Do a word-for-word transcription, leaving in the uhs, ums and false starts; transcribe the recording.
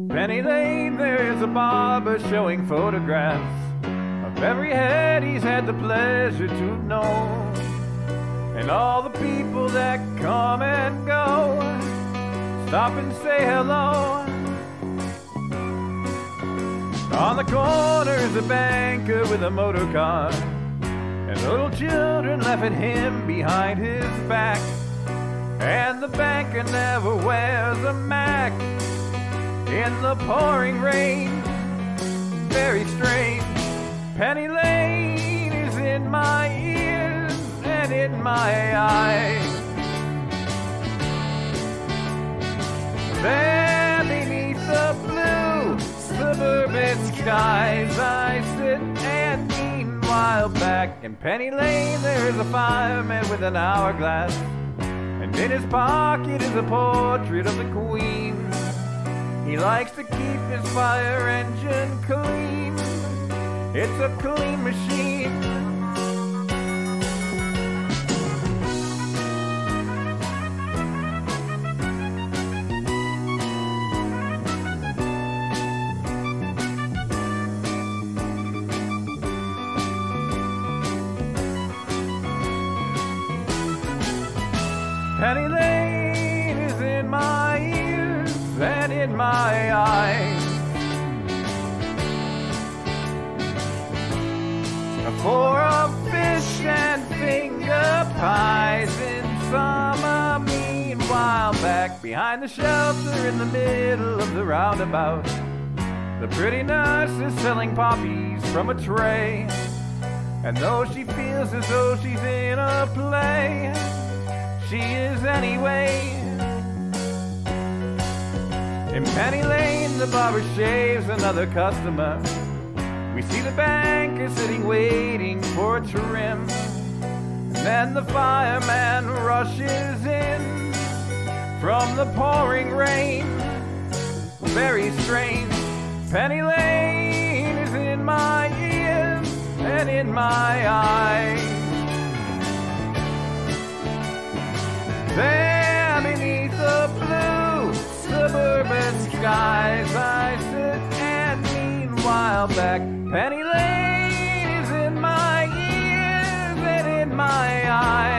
Penny Lane, there is a barber showing photographs of every head he's had the pleasure to know, and all the people that come and go stop and say hello. On the corner is a banker with a motor car, and little children laugh at him behind his back. And the banker never wears a Mac in the pouring rain. Very strange. Penny Lane is in my ears and in my eyes. There beneath the blue suburban skies I sit, and meanwhile back in Penny Lane there is a fireman with an hourglass, and in his pocket is a portrait of the Queen. He likes to keep his fire engine clean. It's a clean machine. Penny Lane is in my ears and in my eyes. For a fish and finger pies in summer. Meanwhile back behind the shelter in the middle of the roundabout, the pretty nurse is selling poppies from a tray. And though she feels as though she's in a play, she is anyway. In Penny Lane the barber shaves another customer. We see the banker sitting waiting for a trim, and then the fireman rushes in from the pouring rain. Very strange. Penny Lane is in my ears and in my eyes. There beneath the blue suburban skies I sit, and meanwhile back Penny Lane is in my ears and in my eyes.